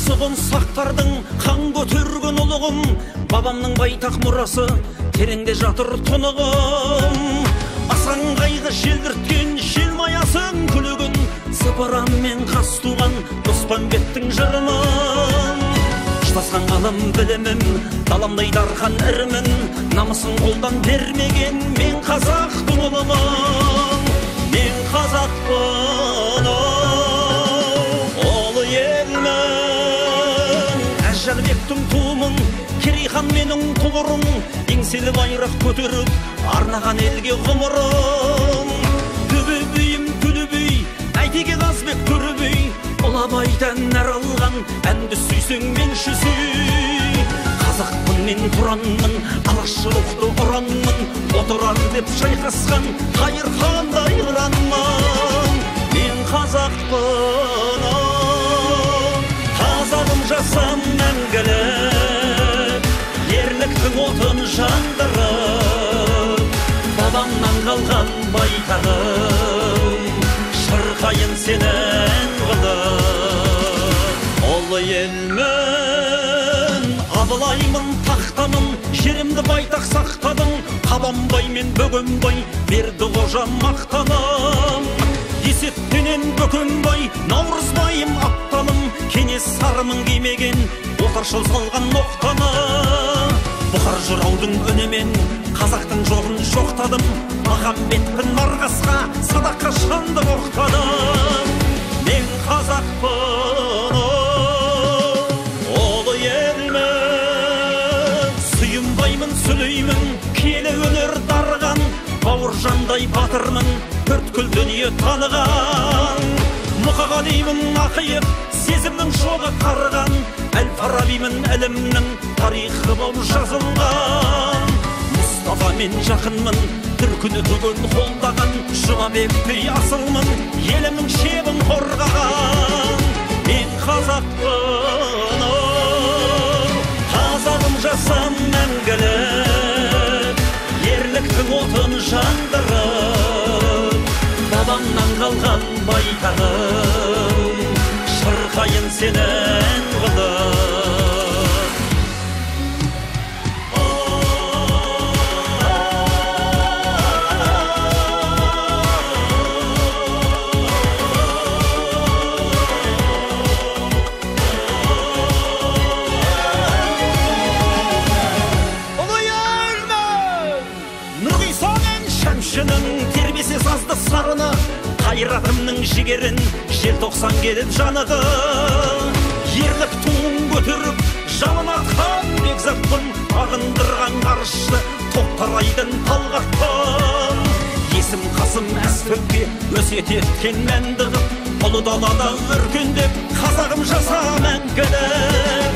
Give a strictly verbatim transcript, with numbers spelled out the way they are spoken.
Ақсұғын сақтардың қан көтерген ұлығым, бабамның байтақ мұрасы тереңде жатыр тұнығым. Асан қайғы желдірткен желмаясың күлігін, сыпырам мен қас туған Доспанбеттің жырымын. Ұштасқан ғалым білімім, даламдай дарқан ірімін, намысын қолдан бермеген мен қазақтың ұлымын. Мен қазақпын, ұлы елмін. Әжәлбектің туымын, Керейхан менің тұғырым, еңселі байрақ көтеріп, арнаған елге ғұмырым. Төбе бейім төлі бей, әйтеге Қазбек төрі бей, Ұлабайдан нәр алған, әнді сүйсең мен шүсүй. Қазақпын мен тұранмын, алашы рухты ұранмын, отырар деп шайқасқан Қайырхандай ұранмын. Мен қазақпын, қазағым жасам мәңгілі, ерліктің отын жандырып, бабамнан қалған байтағым, шырқайын сенен қылып. Ұлы елмін, абылаймын, тақтамын, жерімді байтақ сақтадым, қабанбай мен бөгенбай берді қожа мақтаным. Есеттенен бөкенбай, наурызбайым апталым, кенес сарымын кимеген, отаршыл салған ноқтаны. Бұқар жыраудың үнімен қазақтың жоғын жоқтадым, Махамбетпін марғасқа садаққа шанды оқтадым. Мен қазақпын, ұлы елмін, сүйінбаймын, сүлеймін, келі өнер дарыған, бауыржандай батырмын, төрткүл дүние таныған. Мұқағалимын ақиып, сезімнің жоғы қарыған, Әл-Фарабимін ілімнің тарихы болып жазылған. Мұстафамен жақынмын, түркіні түгін қолдаған, Жұмабектей асылмын, елімнің шебін қорғаған. Мен қазақпын, қазағым жасам мәңгілі, ерліктің отын жандырып, бабамнан қалған байтағым, шырқайын сенен қылып. Тербесе сазды сарыны, қайратымның жігерін желтоқсан келіп жанығы. Ерлік туын көтеріп, жалын атқан бекзатпын, ағындырған ғарышты тоқтарайдың талғатпын. Есім Қасым әскерге өсиет еткен мәнді қып, ұлы далада өркендеп, қазағым жаса мәңгілік.